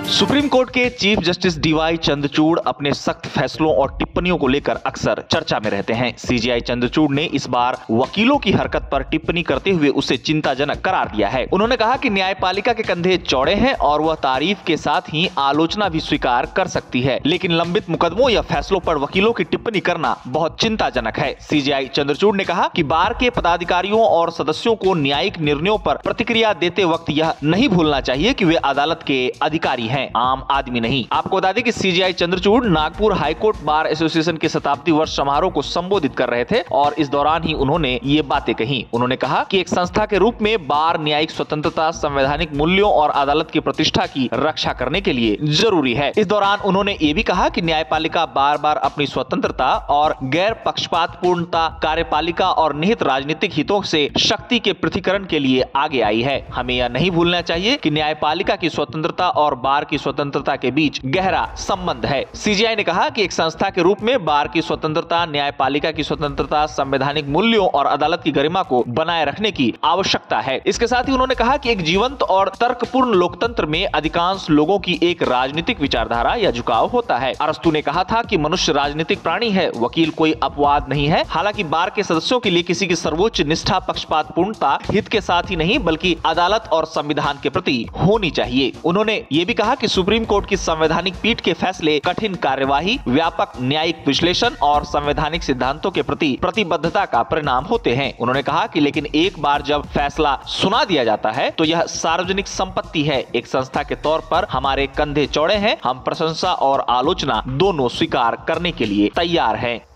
Supreme court के chief justice DY Chandrachud अपने सख्त फैसलों और टिप्पणियों को लेकर अक्सर चर्चा में रहते हैं। सीजेआई चंद्रचूड़ ने इस बार वकीलों की हरकत पर टिप्पणी करते हुए उसे चिंताजनक करार दिया है। उन्होंने कहा कि न्यायपालिका के कंधे चौड़े हैं और वह तारीफ के साथ ही आलोचना भी स्वीकार कर सकती है, लेकिन लंबित मुकदमों या फैसलों पर वकीलों की टिप्पणी करना बहुत चिंताजनक है। सीजेआई चंद्रचूड़ ने कहा कि बार के पदाधिकारियों और सदस्यों को न्यायिक निर्णयों पर प्रतिक्रिया देते वक्त यह नहीं भूलना चाहिए कि वे अदालत के अधिकारी हैं, आम आदमी नहीं। आपको बता दें कि CJI Chandrachud Nagpur high court bar association के शताब्दी वर्ष समारोह को संबोधित कर रहे थे और इस दौरान ही उन्होंने ये बातें कही। उन्होंने कहा कि एक संस्था के रूप में बार न्यायिक स्वतंत्रता, संवैधानिक मूल्यों और अदालत की प्रतिष्ठा की रक्षा करने के लिए जरूरी है। इस दौरान उन्होंने ये भी कहा कि न्यायपालिका बार बार अपनी स्वतंत्रता और गैर पक्षपातपूर्णता, कार्यपालिका और निहित राजनीतिक हितों से शक्ति के पृथक्करण के लिए आगे आई है। हमें यह नहीं भूलना चाहिए कि न्यायपालिका की स्वतंत्रता और बार की स्वतंत्रता के बीच गहरा संबंध है। सीजेआई ने कहा कि एक संस्था के रूप में बार की स्वतंत्रता, न्यायपालिका की स्वतंत्रता, संवैधानिक मूल्यों और अदालत की गरिमा को बनाए रखने की आवश्यकता है। इसके साथ ही उन्होंने कहा कि एक जीवंत और तर्कपूर्ण लोकतंत्र में अधिकांश लोगों की एक राजनीतिक विचारधारा या झुकाव होता है। अरस्तु ने कहा था कि मनुष्य राजनीतिक प्राणी है, वकील कोई अपवाद नहीं है। हालांकि बार के सदस्यों के लिए किसी की सर्वोच्च निष्ठा पक्षपातपूर्णता हित के साथ ही नहीं बल्कि अदालत और संविधान के प्रति होनी चाहिए। उन्होंने ये भी कहा कि सुप्रीम कोर्ट की संवैधानिक पीठ के फैसले कठिन कार्यवाही, व्यापक न्यायिक विश्लेषण और संवैधानिक सिद्धांतों के प्रति प्रतिबद्धता का परिणाम होते हैं। उन्होंने कहा कि लेकिन एक बार जब फैसला सुना दिया जाता है तो यह सार्वजनिक संपत्ति है। एक संस्था के तौर पर हमारे कंधे चौड़े हैं, हम प्रशंसा और आलोचना दोनों स्वीकार करने के लिए तैयार हैं।